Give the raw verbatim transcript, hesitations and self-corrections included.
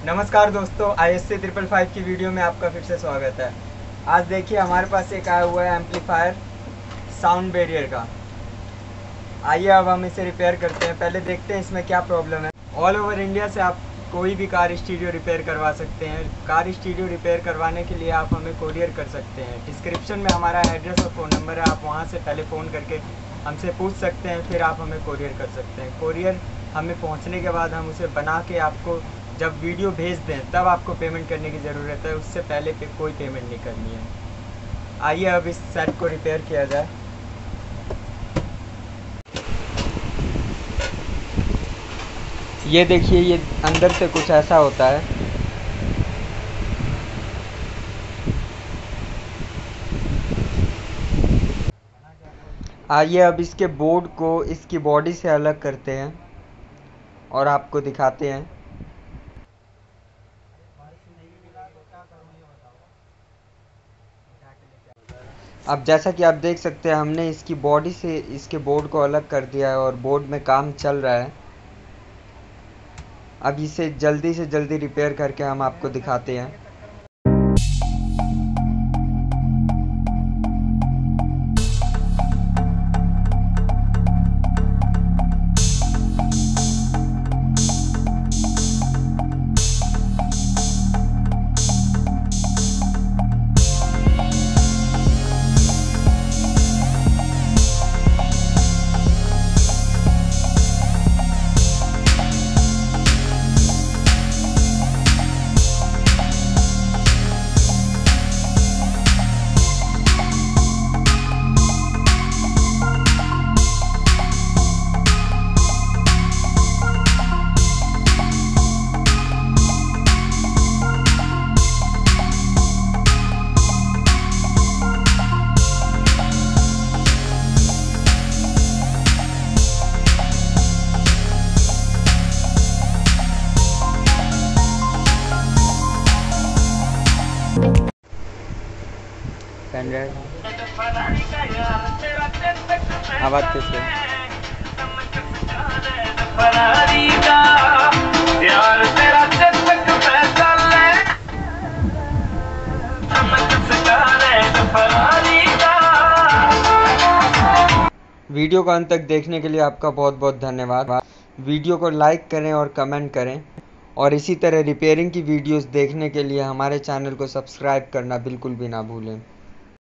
नमस्कार दोस्तों, I S C triple five की वीडियो में आपका फिर से स्वागत है। आज देखिए हमारे पास एक आया हुआ है एम्पलीफायर साउंड बैरियर का। आइए अब हम इसे रिपेयर करते हैं। पहले देखते हैं इसमें क्या प्रॉब्लम है। ऑल ओवर इंडिया से आप कोई भी कार स्टीरियो रिपेयर करवा सकते हैं। कार स्टीरियो रिपेयर करवाने के लिए आप हमें कोरियर कर सकते हैं। डिस्क्रिप्शन में हमारा एड्रेस और फ़ोन नंबर है, आप वहाँ से पहले फ़ोन करके हमसे पूछ सकते हैं, फिर आप हमें कोरियर कर सकते हैं। कोरियर हमें पहुँचने के बाद हम उसे बना के आपको जब वीडियो भेज दें तब आपको पेमेंट करने की ज़रूरत है, उससे पहले पे कोई पेमेंट नहीं करनी है। आइए अब इस सेट को रिपेयर किया जाए। ये देखिए, ये अंदर से कुछ ऐसा होता है। आइए अब इसके बोर्ड को इसकी बॉडी से अलग करते हैं और आपको दिखाते हैं। अब जैसा कि आप देख सकते हैं, हमने इसकी बॉडी से इसके बोर्ड को अलग कर दिया है और बोर्ड में काम चल रहा है। अब इसे जल्दी से जल्दी रिपेयर करके हम आपको दिखाते हैं। आवाज कैसे वीडियो को अंत तक देखने के लिए आपका बहुत बहुत धन्यवाद। वीडियो को लाइक करें और कमेंट करें, और इसी तरह रिपेयरिंग की वीडियोस देखने के लिए हमारे चैनल को सब्सक्राइब करना बिल्कुल भी ना भूलें।